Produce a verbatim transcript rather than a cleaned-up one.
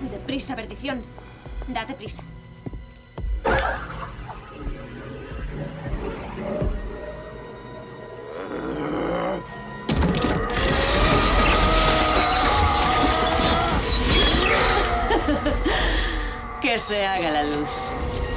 Deprisa, perdición. Date prisa. Que se haga la luz.